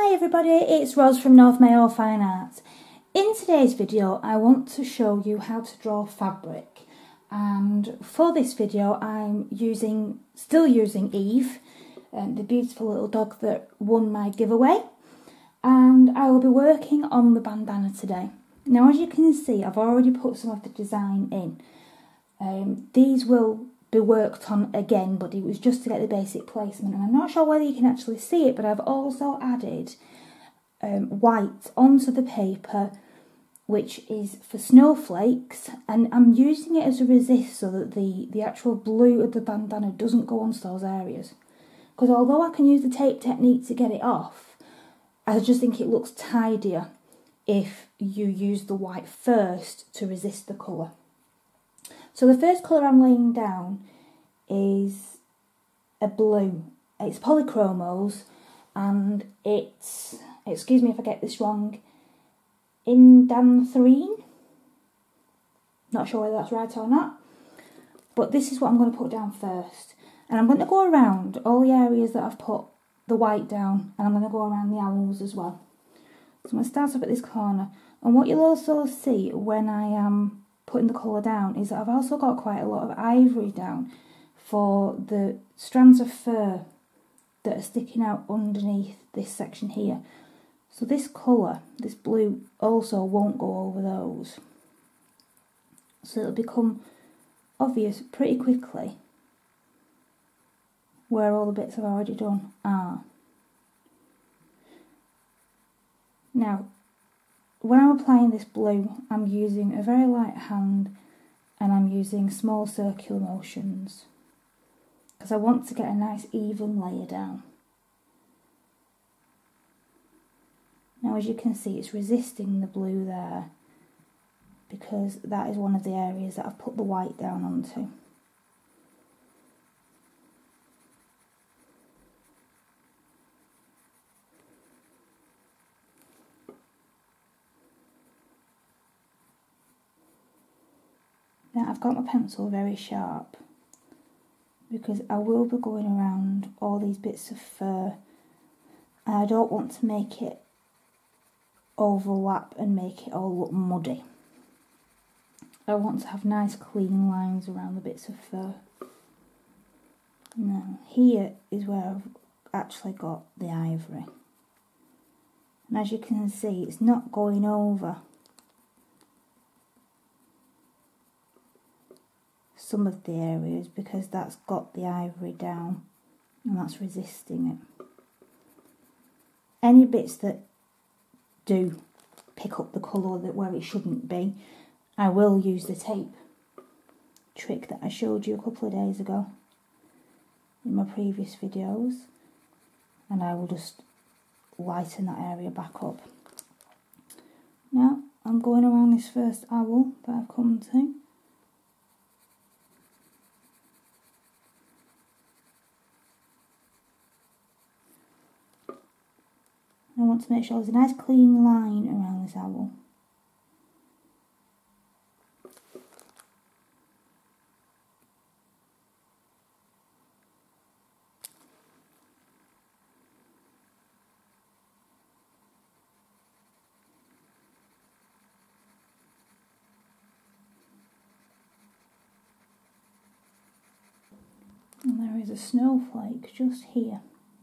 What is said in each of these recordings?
Hi everybody, it's Ros from North Mayo Fine Arts. In today's video I want to show you how to draw fabric, and for this video I'm still using Eve, the beautiful little dog that won my giveaway, and I will be working on the bandana today. Now as you can see I've already put some of the design in. These will be worked on again, but it was just to get the basic placement, and I'm not sure whether you can actually see it, but I've also added white onto the paper, which is for snowflakes, and I'm using it as a resist so that the actual blue of the bandana doesn't go onto those areas, because although I can use the tape technique to get it off, I just think it looks tidier if you use the white first to resist the colour. So the first colour I'm laying down is a blue. It's Polychromos, and it's, excuse me if I get this wrong, Indanthrene. Not sure whether that's right or not, but this is what I'm going to put down first. And I'm going to go around all the areas that I've put the white down, and I'm going to go around the owls as well. So I'm going to start off at this corner, and what you'll also see when I am putting the colour down is that I've also got quite a lot of ivory down for the strands of fur that are sticking out underneath this section here. So this colour, this blue, also won't go over those. So it'll become obvious pretty quickly where all the bits I've already done are. Now, when I'm applying this blue, I'm using a very light hand, and I'm using small circular motions because I want to get a nice even layer down. Now as you can see, it's resisting the blue there because that is one of the areas that I've put the white down onto. Now I've got my pencil very sharp because I will be going around all these bits of fur, and I don't want to make it overlap and make it all look muddy. I want to have nice clean lines around the bits of fur. Now here is where I've actually got the ivory, and as you can see it's not going over some of the areas because that's got the ivory down and that's resisting it. Any bits that do pick up the colour where it shouldn't be, I will use the tape trick that I showed you a couple of days ago in my previous videos, and I will just lighten that area back up. Now I'm going around this first owl that I've come to. I want to make sure there's a nice clean line around this owl. And there is a snowflake just here.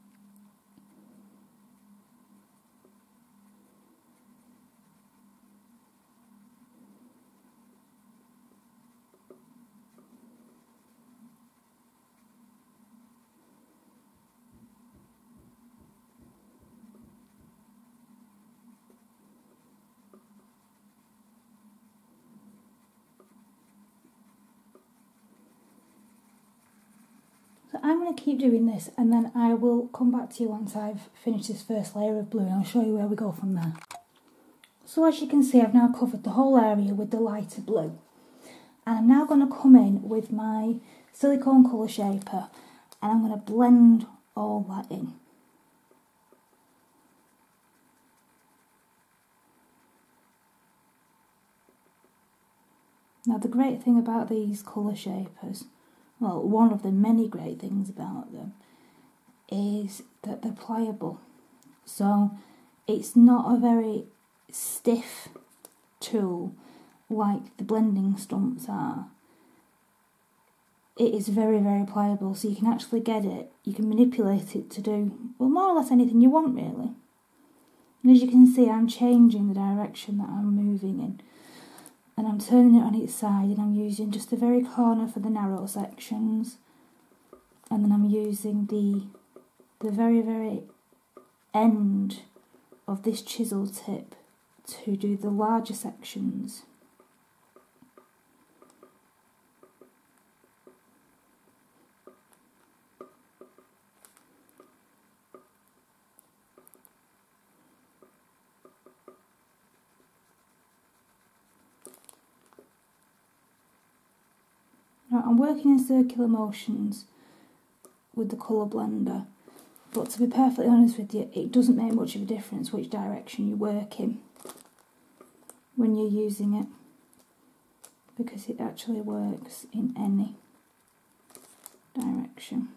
So I'm going to keep doing this, and then I will come back to you once I've finished this first layer of blue, and I'll show you where we go from there. So as you can see, I've now covered the whole area with the lighter blue, and I'm now going to come in with my silicone colour shaper, and I'm going to blend all that in. Now the great thing about these colour shapers, well, one of the many great things about them is that they're pliable. So it's not a very stiff tool like the blending stumps are. It is very, very pliable, so you can actually get it, you can manipulate it to do, well, more or less anything you want, really. And as you can see, I'm changing the direction that I'm moving in. And I'm turning it on its side, and I'm using just the very corner for the narrow sections. And then I'm using the very, very end of this chisel tip to do the larger sections. Now, I'm working in circular motions with the colour blender, but to be perfectly honest with you, it doesn't make much of a difference which direction you work in when you're using it, because it actually works in any direction.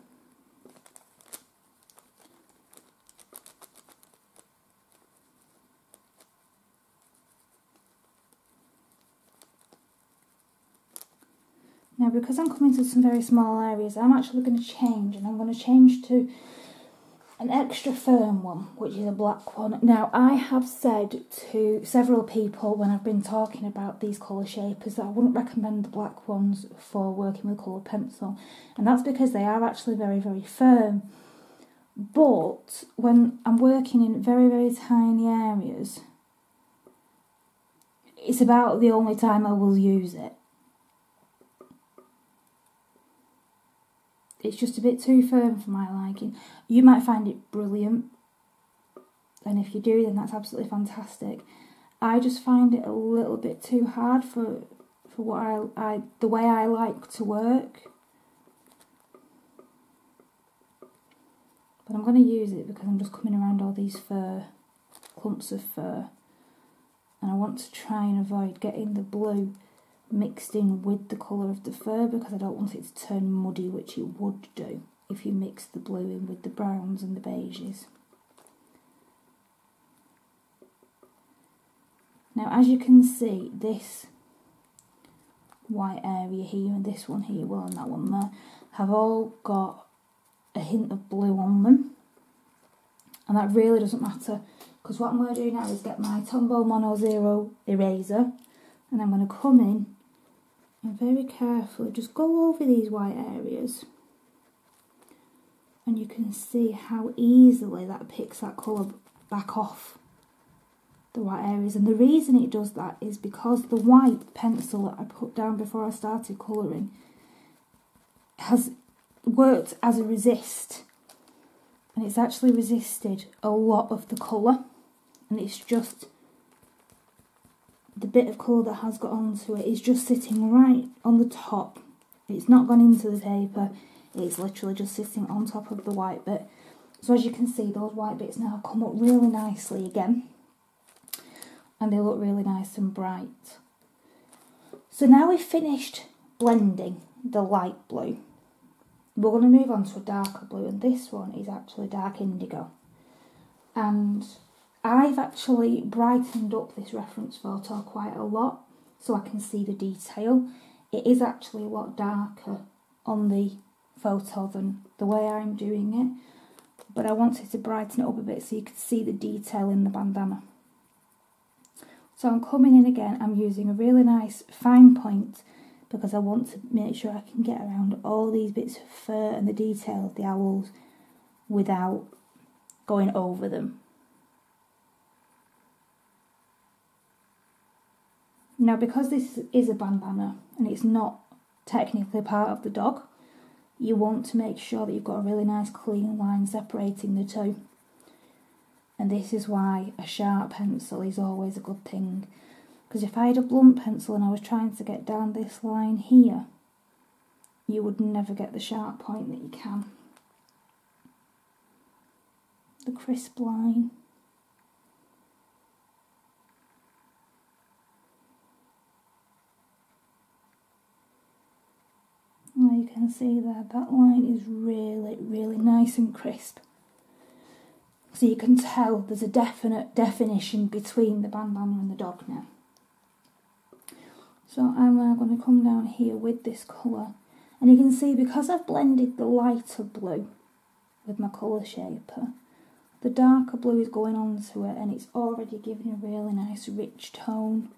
Now, because I'm coming to some very small areas, I'm actually going to change, and I'm going to change to an extra firm one, which is a black one. Now, I have said to several people when I've been talking about these colour shapers that I wouldn't recommend the black ones for working with coloured pencil, and that's because they are actually very, very firm. But when I'm working in very, very tiny areas, it's about the only time I will use it. It's just a bit too firm for my liking. You might find it brilliant, and if you do, then that's absolutely fantastic. I just find it a little bit too hard for what the way I like to work. But I'm going to use it because I'm just coming around all these clumps of fur, and I want to try and avoid getting the blue mixed in with the colour of the fur, because I don't want it to turn muddy, which it would do if you mix the blue in with the browns and the beiges. Now, as you can see, this white area here and this one here, well, and that one there, have all got a hint of blue on them, and that really doesn't matter, because what I'm going to do now is get my Tombow Mono Zero eraser, and I'm going to come in and very carefully just go over these white areas, and you can see how easily that picks that colour back off the white areas. And the reason it does that is because the white pencil that I put down before I started colouring has worked as a resist, and it's actually resisted a lot of the colour, and it's just the bit of colour that has got onto it is just sitting right on the top. It's not gone into the paper, it's literally just sitting on top of the white bit. So as you can see, those white bits now come up really nicely again, and they look really nice and bright. So now we've finished blending the light blue, we're going to move on to a darker blue, and this one is actually dark indigo. And I've actually brightened up this reference photo quite a lot so I can see the detail. It is actually a lot darker on the photo than the way I'm doing it, but I wanted to brighten it up a bit so you could see the detail in the bandana. So I'm coming in again, I'm using a really nice fine point because I want to make sure I can get around all these bits of fur and the detail of the owls without going over them. Now, because this is a bandana and it's not technically part of the dog, you want to make sure that you've got a really nice clean line separating the two. And this is why a sharp pencil is always a good thing. Because if I had a blunt pencil and I was trying to get down this line here, you would never get the sharp point that you can. The crisp line. Now you can see there, that line is really, really nice and crisp. So you can tell there's a definite definition between the bandana and the dog now. So I'm now going to come down here with this colour. And you can see, because I've blended the lighter blue with my colour shaper, the darker blue is going onto it and it's already giving a really nice rich tone.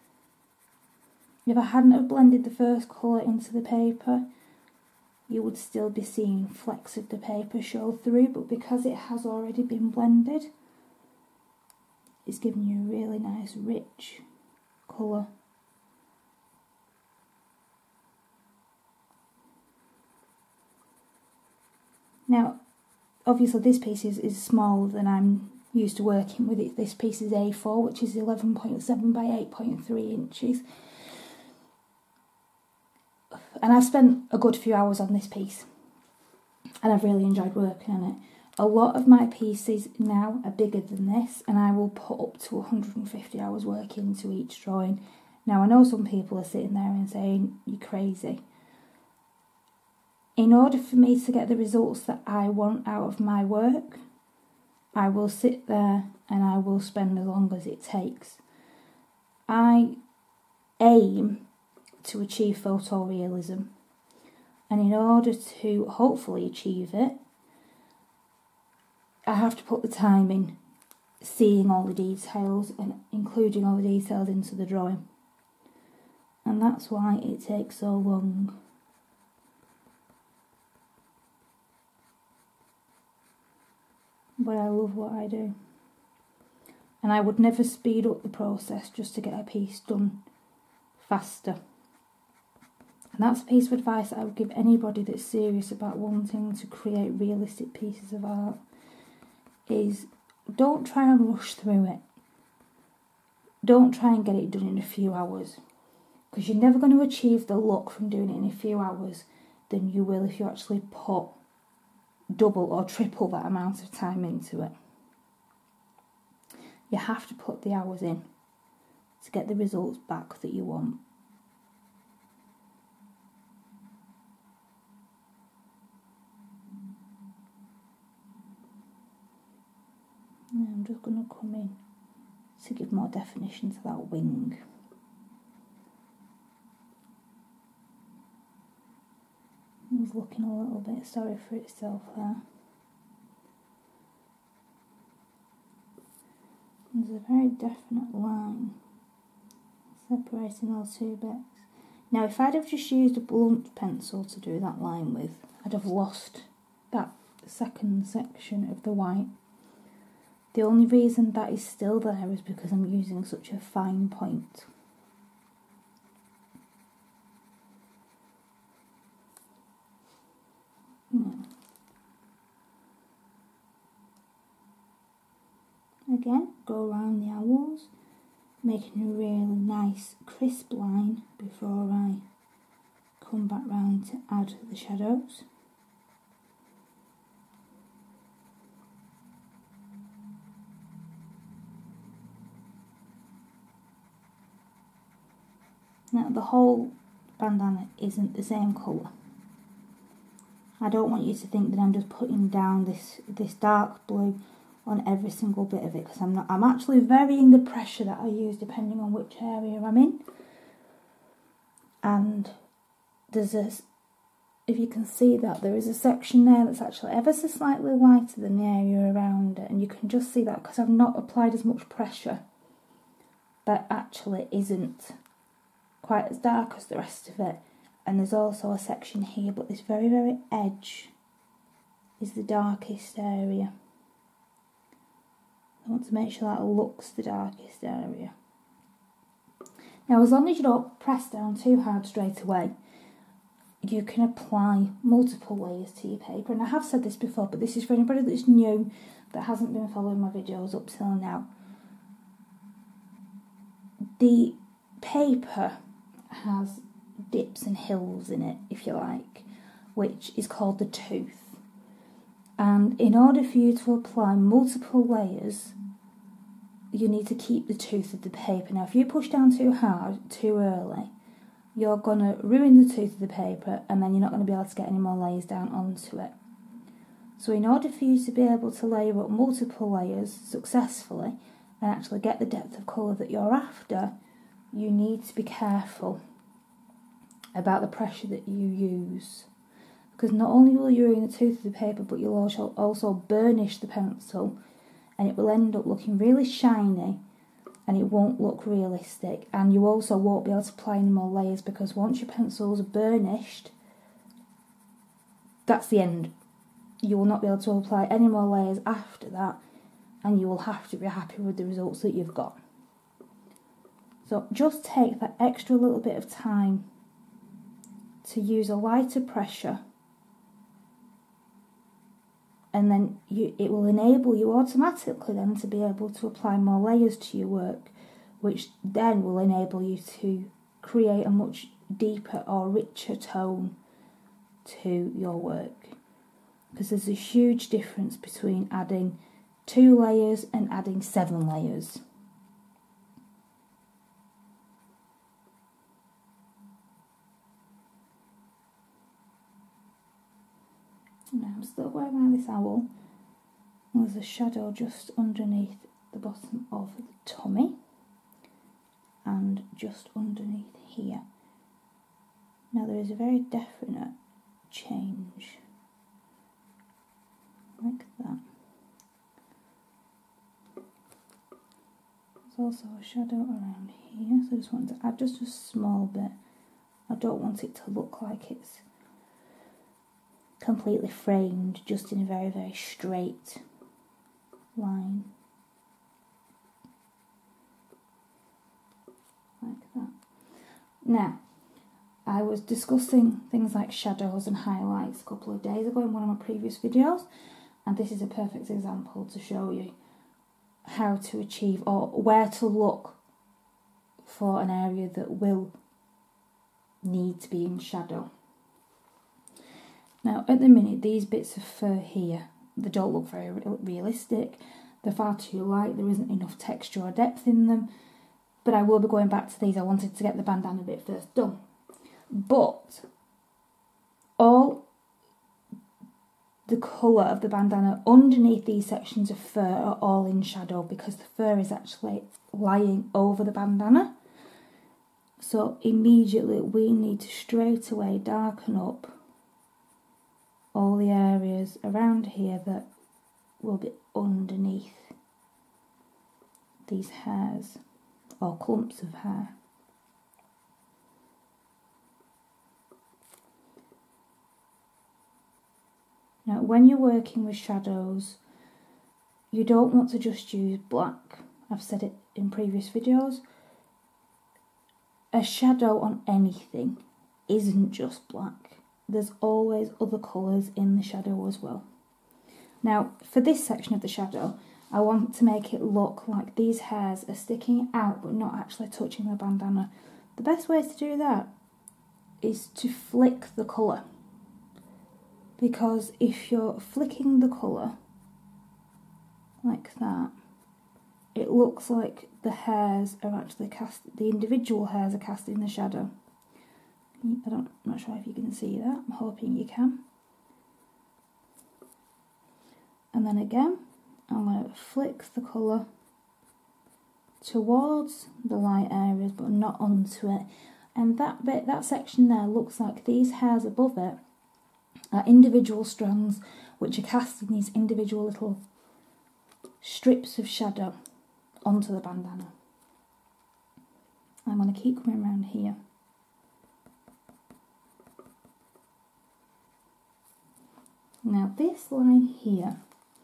If I hadn't have blended the first colour into the paper, you would still be seeing flecks of the paper show through, but because it has already been blended, it's giving you a really nice rich colour. Now, obviously this piece is smaller than I'm used to working with it. This piece is A4, which is 11.7 by 8.3 inches. And I've spent a good few hours on this piece, and I've really enjoyed working on it. A lot of my pieces now are bigger than this, and I will put up to 150 hours work into each drawing. Now, I know some people are sitting there and saying, you're crazy. In order for me to get the results that I want out of my work, I will sit there and I will spend as long as it takes. I aim to achieve photorealism, and in order to hopefully achieve it, I have to put the time in, seeing all the details and including all the details into the drawing, and that's why it takes so long. But I love what I do, and I would never speed up the process just to get a piece done faster. And that's a piece of advice that I would give anybody that's serious about wanting to create realistic pieces of art, is don't try and rush through it. Don't try and get it done in a few hours, because you're never going to achieve the look from doing it in a few hours than you will if you actually put double or triple that amount of time into it. You have to put the hours in to get the results back that you want. I'm just going to come in to give more definition to that wing. It's looking a little bit sorry for itself there. There's a very definite line separating those two bits. Now, if I'd have just used a blunt pencil to do that line with, I'd have lost that second section of the white. The only reason that is still there is because I'm using such a fine point. Again, go around the owls, making a really nice crisp line before I come back round to add the shadows. Now, the whole bandana isn't the same colour. I don't want you to think that I'm just putting down this dark blue on every single bit of it, because I'm not. I'm actually varying the pressure that I use depending on which area I'm in. And there's if you can see that, there is a section there that's actually ever so slightly lighter than the area around it, and you can just see that because I've not applied as much pressure, that actually isn't quite as dark as the rest of it. And there's also a section here, but this very, very edge is the darkest area. I want to make sure that looks the darkest area. Now, as long as you don't press down too hard straight away, you can apply multiple layers to your paper. And I have said this before, but this is for anybody that's new, that hasn't been following my videos up till now. The paper has dips and hills in it, if you like, which is called the tooth. And in order for you to apply multiple layers, you need to keep the tooth of the paper. Now, if you push down too hard, too early, you're going to ruin the tooth of the paper, and then you're not going to be able to get any more layers down onto it. So in order for you to be able to layer up multiple layers successfully and actually get the depth of colour that you're after, you need to be careful about the pressure that you use. Because not only will you ruin the tooth of the paper, but you'll also burnish the pencil, and it will end up looking really shiny and it won't look realistic. And you also won't be able to apply any more layers, because once your pencils are burnished, that's the end. You will not be able to apply any more layers after that, and you will have to be happy with the results that you've got. So just take that extra little bit of time to use a lighter pressure, and then it will enable you automatically then to be able to apply more layers to your work, which then will enable you to create a much deeper or richer tone to your work. Because there's a huge difference between adding 2 layers and adding 7 layers. Now I'm still going around this owl. There's a shadow just underneath the bottom of the tummy and just underneath here. Now there is a very definite change, like that. There's also a shadow around here, so I just want to add just a small bit. I don't want it to look like it's completely framed, just in a very, very straight line. Like that. Now, I was discussing things like shadows and highlights a couple of days ago in one of my previous videos, and this is a perfect example to show you how to achieve or where to look for an area that will need to be in shadow. Now at the minute, these bits of fur here, they don't look very realistic, they're far too light, there isn't enough texture or depth in them, but I will be going back to these. I wanted to get the bandana bit first done. But all the colour of the bandana underneath these sections of fur are all in shadow, because the fur is actually lying over the bandana. So immediately we need to straight away darken up all the areas around here that will be underneath these hairs or clumps of hair. Now, when you're working with shadows, you don't want to just use black. I've said it in previous videos. A shadow on anything isn't just black. There's always other colours in the shadow as well. Now, for this section of the shadow, I want to make it look like these hairs are sticking out but not actually touching the bandana. The best way to do that is to flick the colour. Because if you're flicking the colour like that, it looks like the hairs are actually cast, the individual hairs are cast in the shadow. I'm not sure if you can see that, I'm hoping you can. And then again, I'm going to flick the colour towards the light areas but not onto it. And that bit, that section there, looks like these hairs above it are individual strands which are casting these individual little strips of shadow onto the bandana. I'm going to keep coming around here. Now this line here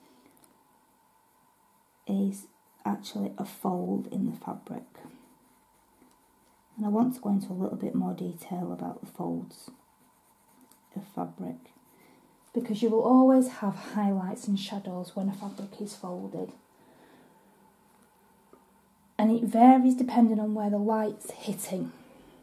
is actually a fold in the fabric, and I want to go into a little bit more detail about the folds of fabric, because you will always have highlights and shadows when a fabric is folded, and it varies depending on where the light's hitting.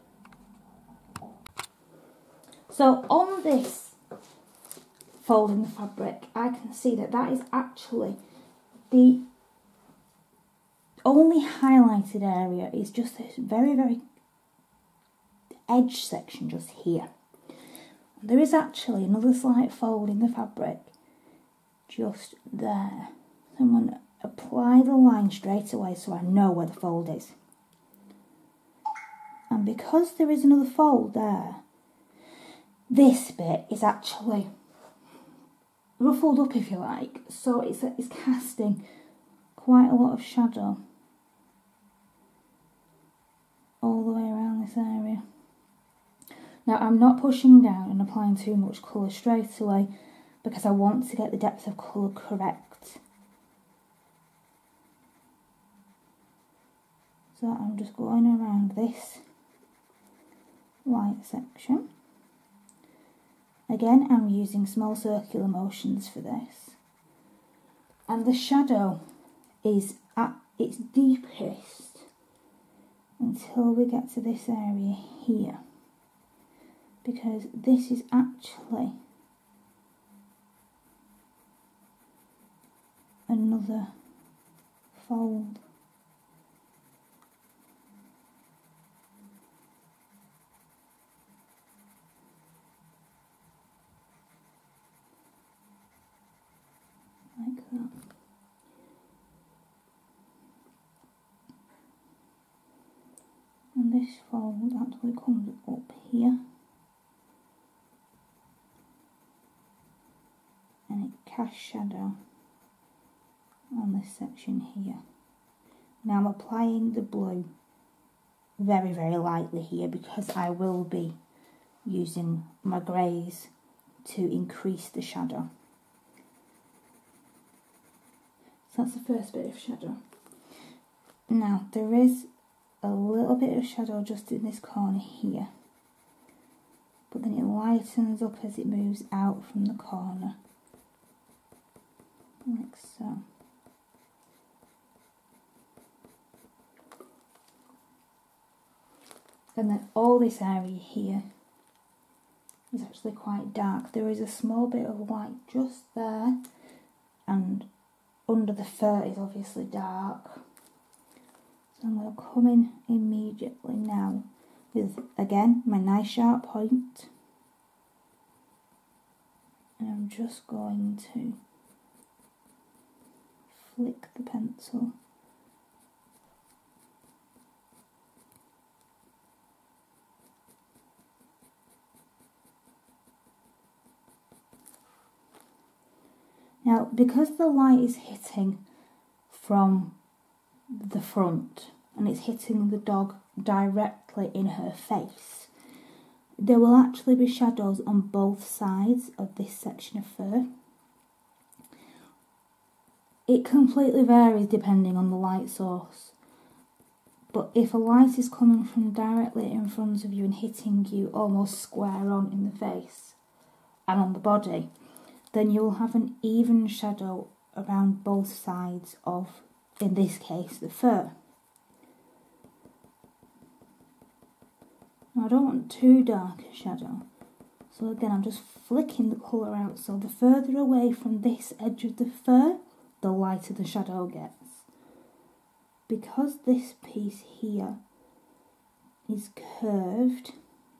So on this fold in the fabric, I can see that that is actually the only highlighted area is just this very, very edge section just here. There is actually another slight fold in the fabric just there. So I'm going to apply the line straight away so I know where the fold is. And because there is another fold there, this bit is actually ruffled up, if you like, so it's casting quite a lot of shadow all the way around this area. Now I'm not pushing down and applying too much colour straight away because I want to get the depth of colour correct. So I'm just going around this light section. Again, I'm using small circular motions for this. And the shadow is at its deepest until we get to this area here, because this is actually another fold. Like that. And this fold actually comes up here and it casts shadow on this section here. Now I'm applying the blue very, very lightly here because I will be using my greys to increase the shadow. So that's the first bit of shadow. Now there is a little bit of shadow just in this corner here, but then it lightens up as it moves out from the corner, like so. And then all this area here is actually quite dark. There is a small bit of light just there, and under the fur is obviously dark. So I'm going to come in immediately now with, again, my nice sharp point. And I'm just going to flick the pencil. Now, because the light is hitting from the front and it's hitting the dog directly in her face, there will actually be shadows on both sides of this section of fur. It completely varies depending on the light source, but if a light is coming from directly in front of you and hitting you almost square on in the face and on the body, then you'll have an even shadow around both sides of, in this case, the fur. Now I don't want too dark a shadow, so again I'm just flicking the colour out, so the further away from this edge of the fur, the lighter the shadow gets. Because this piece here is curved,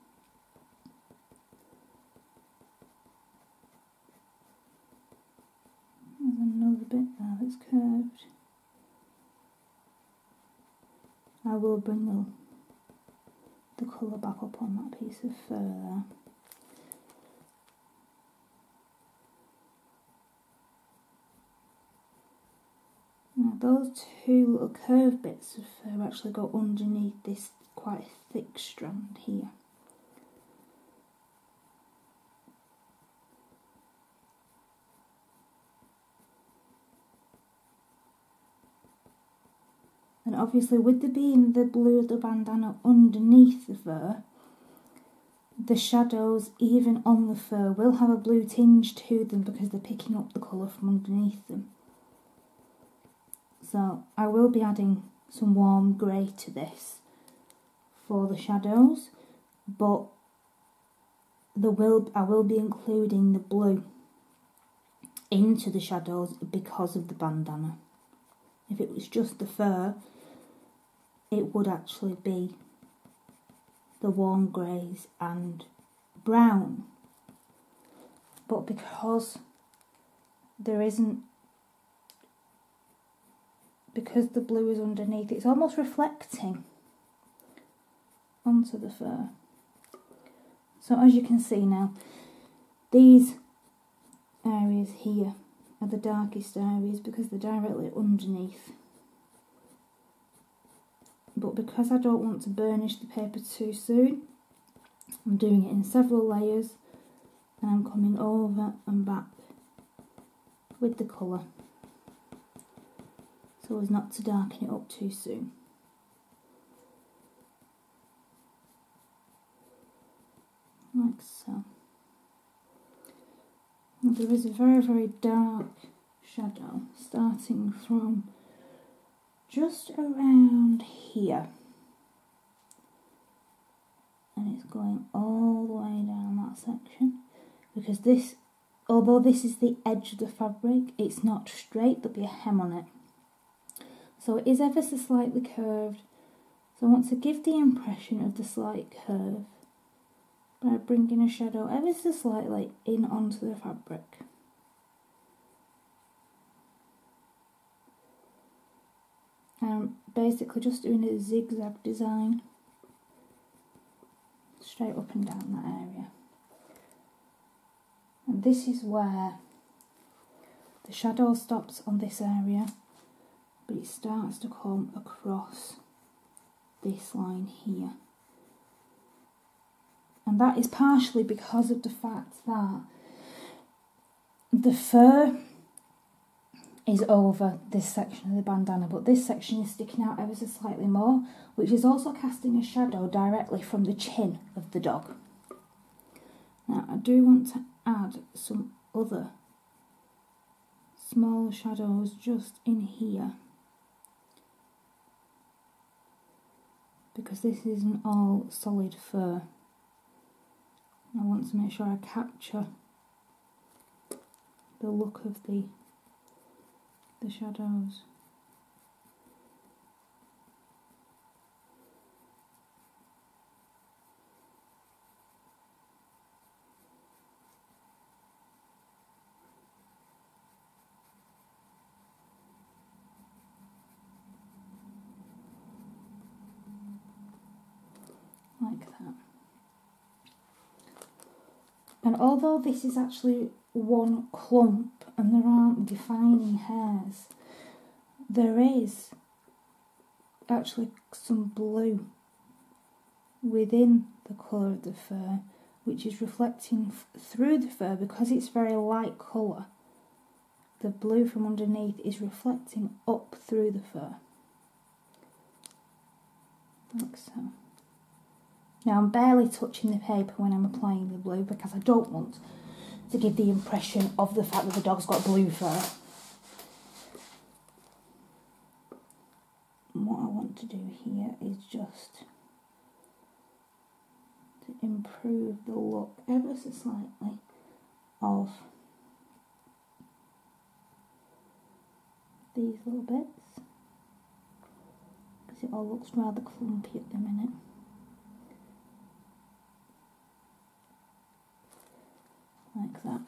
there's another bit there that's curved, I will bring the colour back up on that piece of fur there. Now those two little curved bits of fur actually go underneath this quite thick strand here. And obviously with there being the blue of the bandana underneath the fur, the shadows even on the fur will have a blue tinge to them because they're picking up the colour from underneath them. So I will be adding some warm grey to this for the shadows, but I will be including the blue into the shadows because of the bandana. If it was just the fur, it would actually be the warm greys and brown. But because there isn't, because the blue is underneath, it's almost reflecting onto the fur. So as you can see now, these areas here are the darkest areas because they're directly underneath. But because I don't want to burnish the paper too soon, I'm doing it in several layers, and I'm coming over and back with the colour so as not to darken it up too soon. Like so. And there is a very, very dark shadow starting from just around here, and it's going all the way down that section, because this, although this is the edge of the fabric, it's not straight, there'll be a hem on it. So it is ever so slightly curved, so I want to give the impression of the slight curve by bringing a shadow ever so slightly in onto the fabric. I'm basically just doing a zigzag design straight up and down that area. And this is where the shadow stops on this area, but it starts to come across this line here. And that is partially because of the fact that the fur is over this section of the bandana, but this section is sticking out ever so slightly more, which is also casting a shadow directly from the chin of the dog. Now I do want to add some other small shadows just in here, because this isn't all solid fur. I want to make sure I capture the look of the shadows. Like that. And although this is actually one clump and there aren't defining hairs, there is actually some blue within the colour of the fur, which is reflecting through the fur because it's very light colour. The blue from underneath is reflecting up through the fur, like so. Now I'm barely touching the paper when I'm applying the blue because I don't want to give the impression of the fact that the dog's got blue fur. And what I want to do here is just to improve the look ever so slightly of these little bits, because it all looks rather clumpy at the minute. Like that.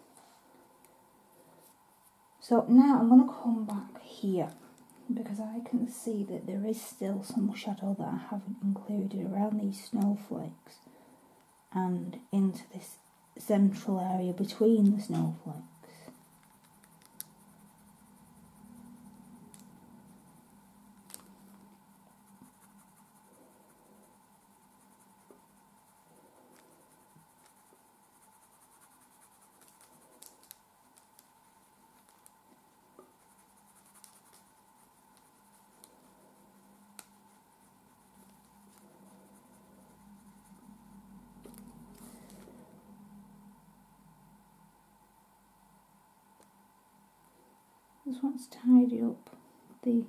So now I'm going to come back here because I can see that there is still some shadow that I haven't included around these snowflakes and into this central area between the snowflakes. Just want to tidy up the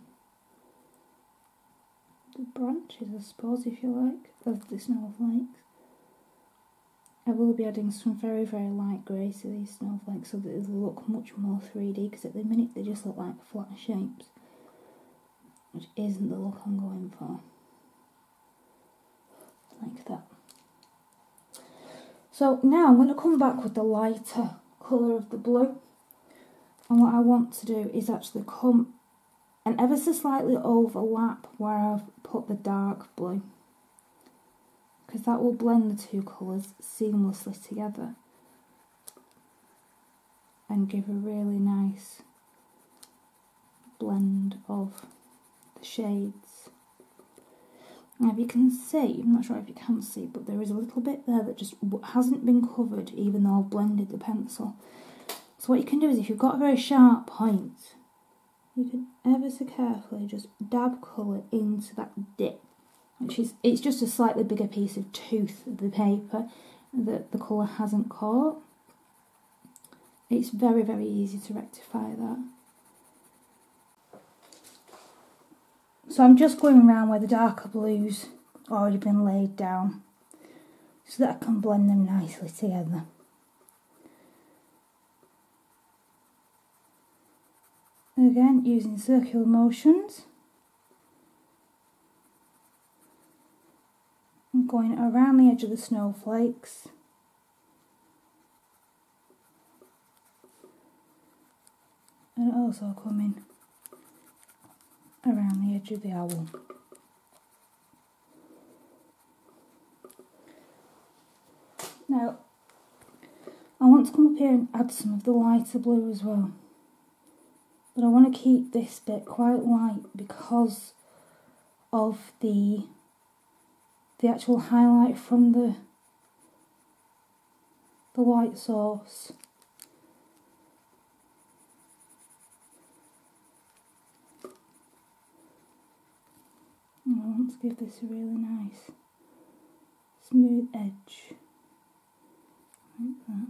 branches, I suppose, if you like, of the snowflakes. I will be adding some very, very light grey to these snowflakes so that they'll look much more 3D, because at the minute they just look like flat shapes, which isn't the look I'm going for. Like that. So now I'm going to come back with the lighter colour of the blue. And what I want to do is actually come and ever so slightly overlap where I've put the dark blue, because that will blend the two colours seamlessly together and give a really nice blend of the shades. Now if you can see, I'm not sure if you can see, but there is a little bit there that just hasn't been covered even though I've blended the pencil. So what you can do is, if you've got a very sharp point, you can ever so carefully just dab colour into that dip, which is, it's just a slightly bigger piece of tooth of the paper that the colour hasn't caught. It's very, very easy to rectify that. So I'm just going around where the darker blues already been laid down so that I can blend them nicely together. Again, using circular motions. I'm going around the edge of the snowflakes. And also coming around the edge of the owl. Now, I want to come up here and add some of the lighter blue as well. But I want to keep this bit quite light because of the actual highlight from the white source. And I want to give this a really nice smooth edge, like that.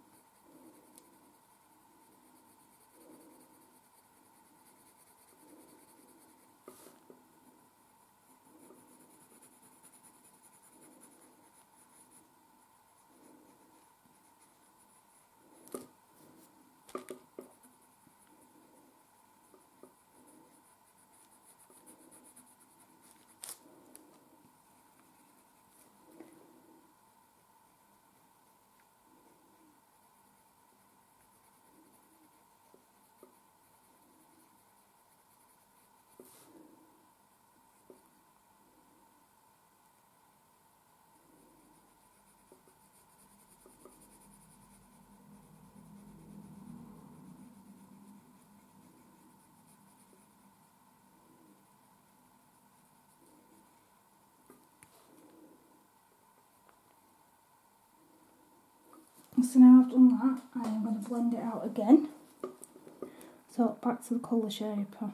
So now I've done that, I am going to blend it out again. So back to the colour shaper.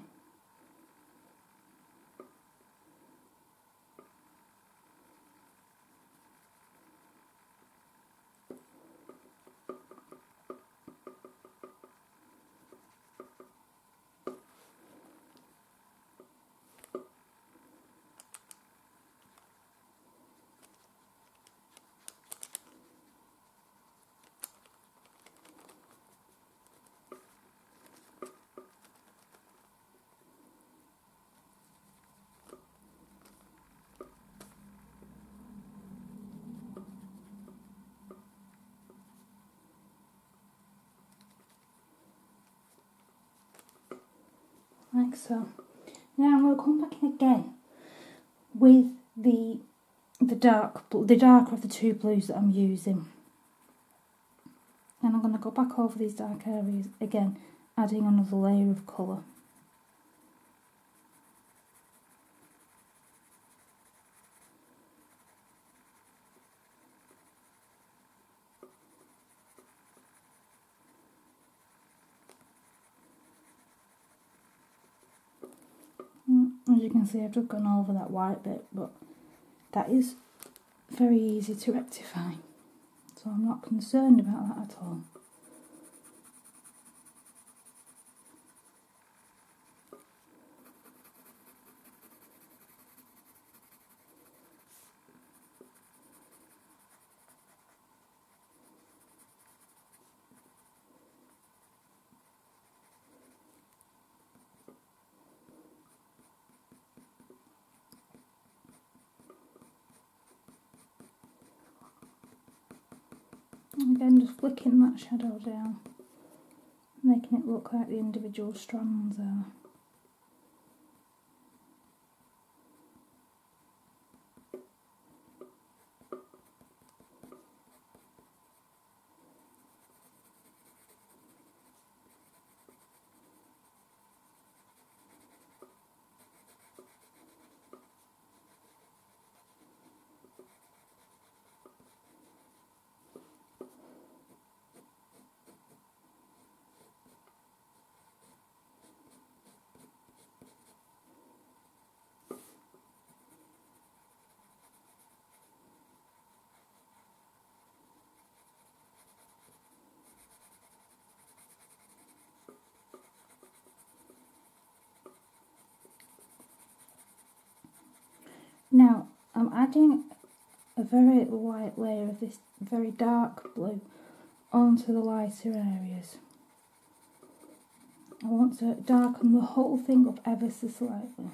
Like so. Now I'm going to come back in again with the darker of the two blues that I'm using, and I'm going to go back over these dark areas again, adding another layer of colour. As you can see, I've just gone over that white bit, but that is very easy to rectify, so I'm not concerned about that at all. Again, just flicking that shadow down, making making it look like the individual strands are. Now I'm adding a very light layer of this very dark blue onto the lighter areas. I want to darken the whole thing up ever so slightly.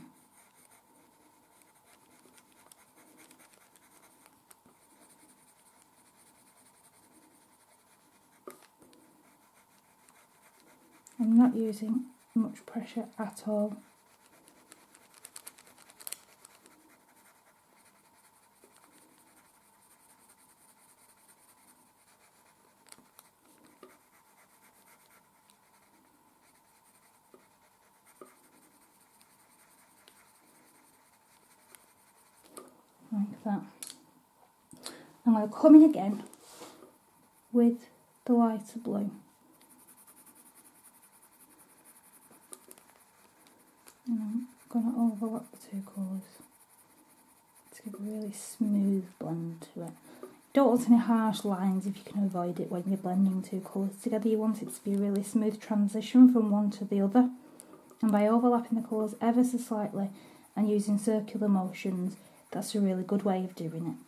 I'm not using much pressure at all. Like that. I'm going to come in again with the lighter blue. And I'm going to overlap the two colours to give a really smooth blend to it. You don't want any harsh lines if you can avoid it when you're blending two colours together. You want it to be a really smooth transition from one to the other. And by overlapping the colours ever so slightly and using circular motions, that's a really good way of doing it.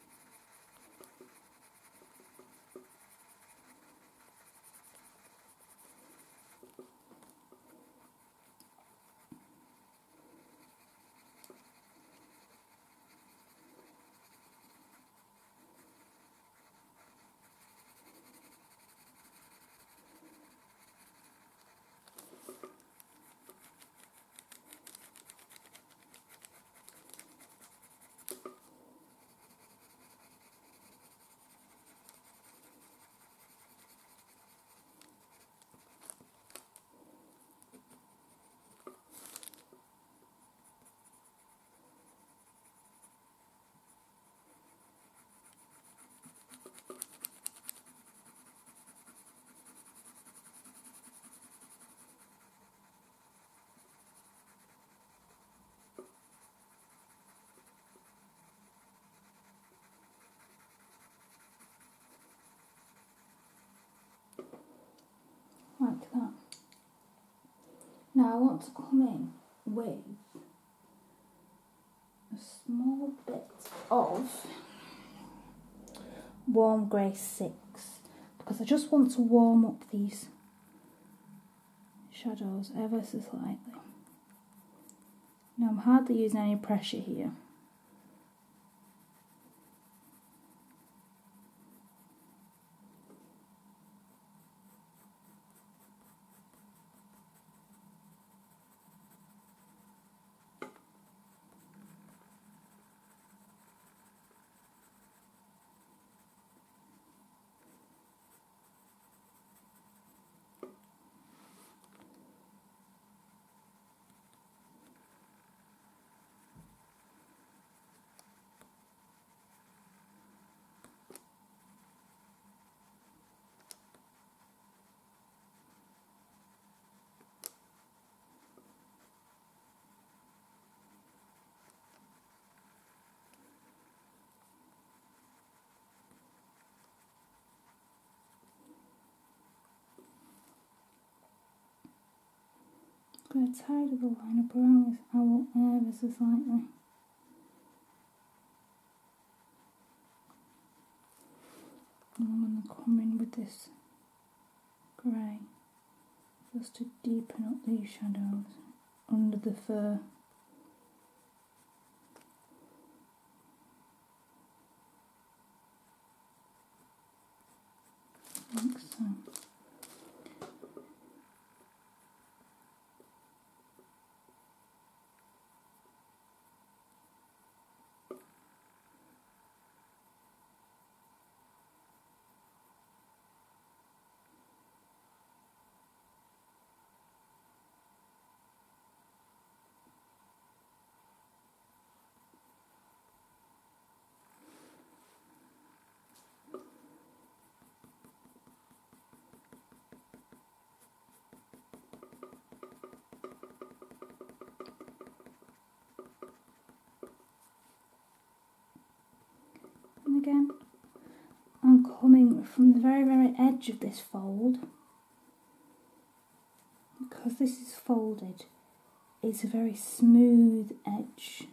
Like that. Now I want to come in with a small bit of Warm Grey 6 because I just want to warm up these shadows ever so slightly. Now I'm hardly using any pressure here. I'm going to tidy the line up around this owl ever so slightly. And I'm going to come in with this grey just to deepen up these shadows under the fur. Like so. again, I'm coming from the very, very edge of this fold. Because this is folded, it's a very smooth edge.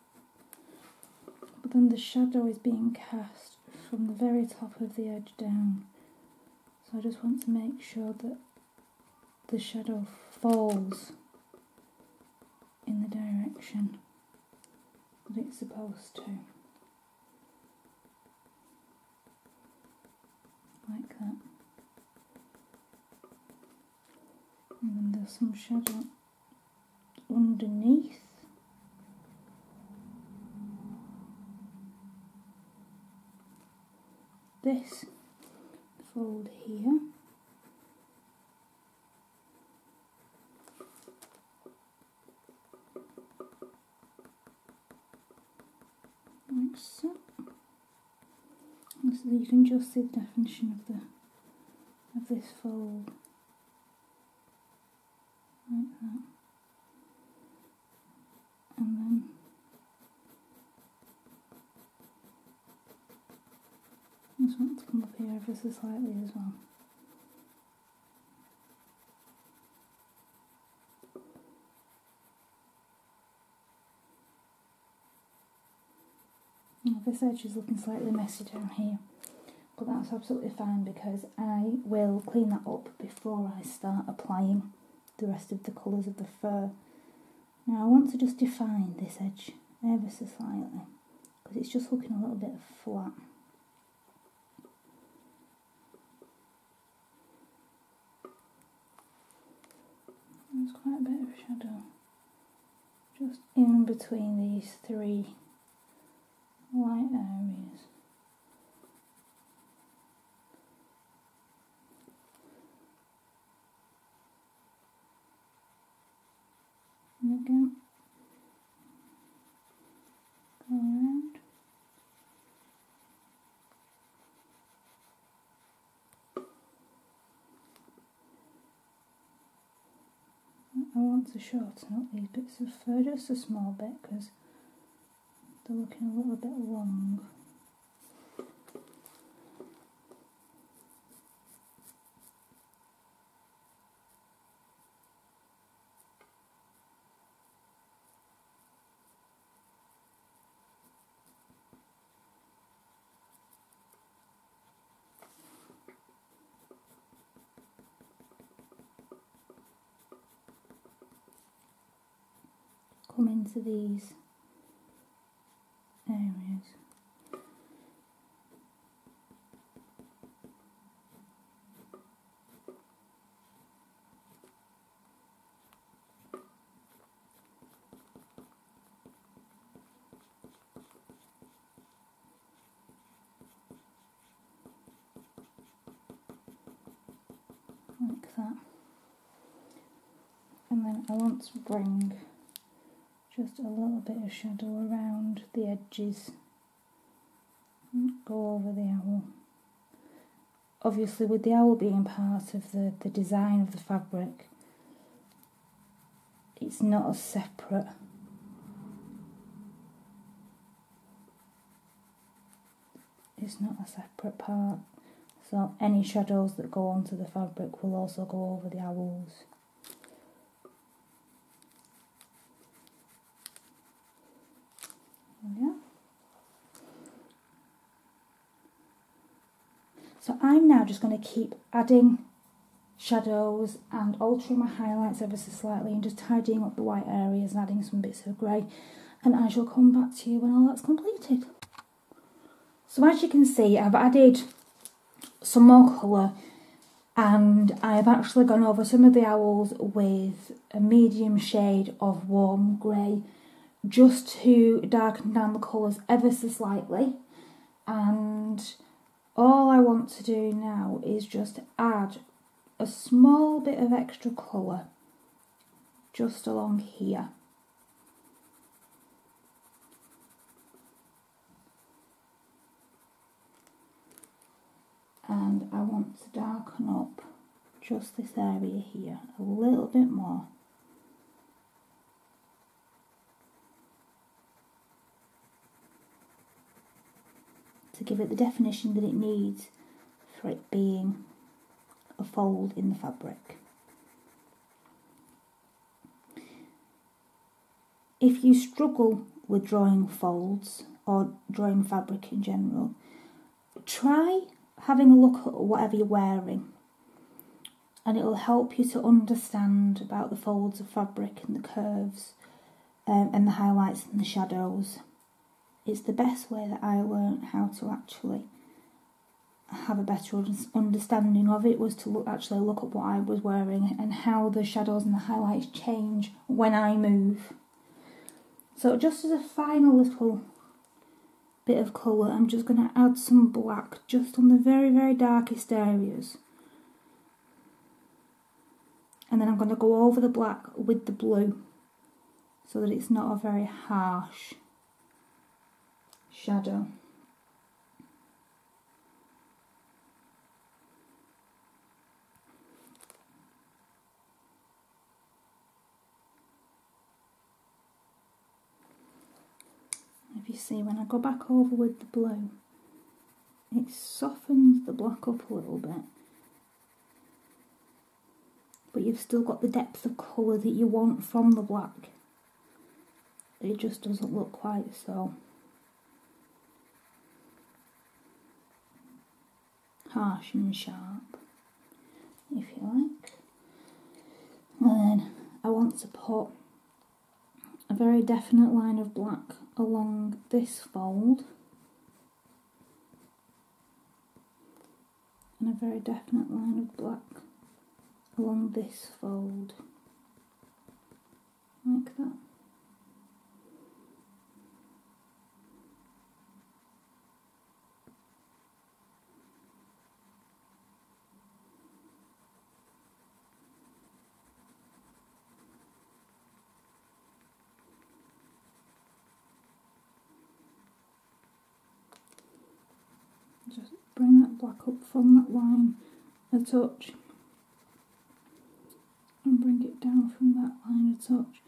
But then the shadow is being cast from the very top of the edge down. So I just want to make sure that the shadow falls in the direction that it's supposed to. Like that. And then there's some shadow underneath. This fold here. Like so. And so you can just see the definition of this fold. Like that. And then I just want to come up here ever so slightly as well. Now this edge is looking slightly messy down here, but that's absolutely fine because I will clean that up before I start applying the rest of the colours of the fur. Now I want to just define this edge ever so slightly because it's just looking a little bit flat. There's quite a bit of shadow just in between these three light areas. And again, go around. I want to shorten up these bits of fur just a small bit because they're looking a little bit long. Come into these areas. Like that. And then I want to bring just a little bit of shadow around the edges. Go over the owl. Obviously with the owl being part of the design of the fabric, it's not a separate part. So any shadows that go onto the fabric will also go over the owls. Yeah. So I'm now just going to keep adding shadows and altering my highlights ever so slightly and just tidying up the white areas and adding some bits of grey, and I shall come back to you when all that's completed. So as you can see, I've added some more colour and I've actually gone over some of the owls with a medium shade of warm grey just to darken down the colours ever so slightly. And all I want to do now is just add a small bit of extra colour just along here. And I want to darken up just this area here a little bit more. to give it the definition that it needs for it being a fold in the fabric. If you struggle with drawing folds or drawing fabric in general, try having a look at whatever you're wearing, and it'll help you to understand about the folds of fabric and the curves and the highlights and the shadows. It's the best way that I learned how to actually have a better understanding of it, was to look at what I was wearing and how the shadows and the highlights change when I move. So just as a final little bit of colour, I'm just going to add some black just on the very, very darkest areas. And then I'm going to go over the black with the blue so that it's not a very harsh shadow. If you see, when I go back over with the blue, it softens the black up a little bit, but you've still got the depth of colour that you want from the black. It just doesn't look quite so harsh and sharp, if you like. And then I want to put a very definite line of black along this fold, and a very definite line of black along this fold, like that. Just bring that black up from that line a touch and bring it down from that line a touch.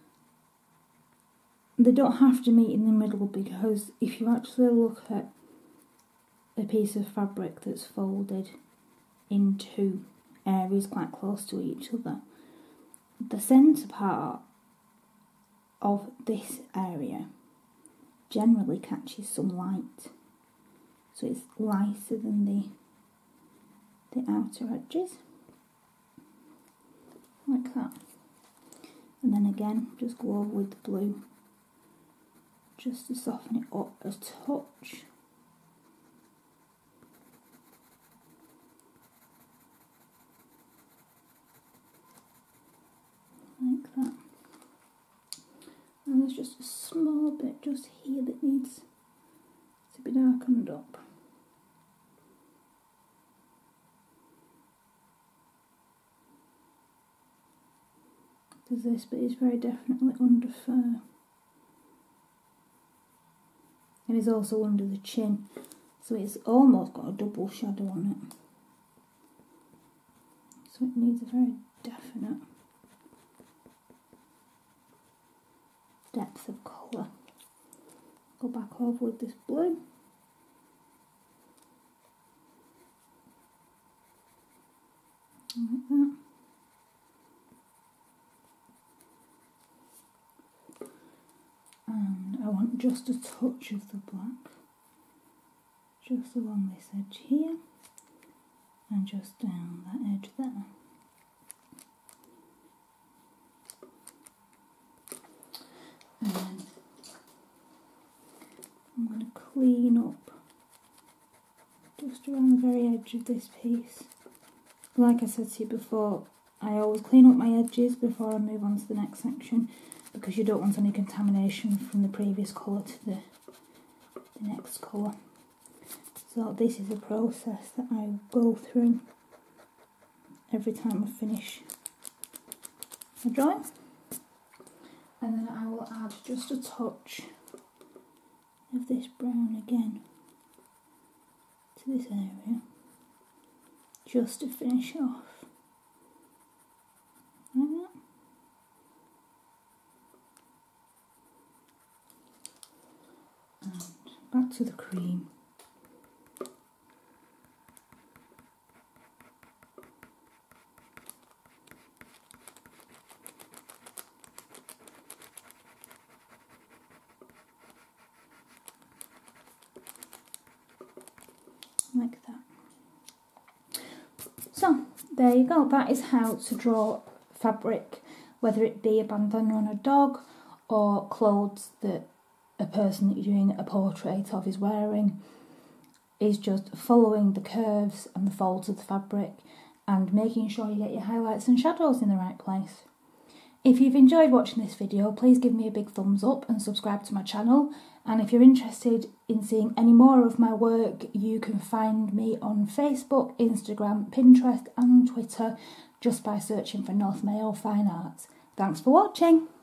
They don't have to meet in the middle, because if you actually look at a piece of fabric that's folded into areas quite close to each other, the centre part of this area generally catches some light. So it's lighter than the outer edges, like that. And then again, just go over with the blue, just to soften it up a touch. Like that. And there's just a small bit just here that needs to be darkened up. Because this bit is very definitely under fur. It is also under the chin, so it's almost got a double shadow on it. So it needs a very definite depth of colour. Go back over with this blue. Like that. And I want just a touch of the black just along this edge here and just down that edge there. And then I'm going to clean up just around the very edge of this piece. Like I said to you before, I always clean up my edges before I move on to the next section, because you don't want any contamination from the previous colour to the next colour. So this is a process that I go through every time I finish a drawing. And then I will add just a touch of this brown again to this area, just to finish it off. Like that. And back to the cream. like that. So there you go, that is how to draw fabric, whether it be a bandana on a dog or clothes that a person that you're doing a portrait of is wearing. Is just following the curves and the folds of the fabric and making sure you get your highlights and shadows in the right place. If you've enjoyed watching this video, please give me a big thumbs up and subscribe to my channel. And if you're interested in seeing any more of my work, you can find me on Facebook, Instagram, Pinterest and Twitter just by searching for North Mayo Fine Arts. Thanks for watching.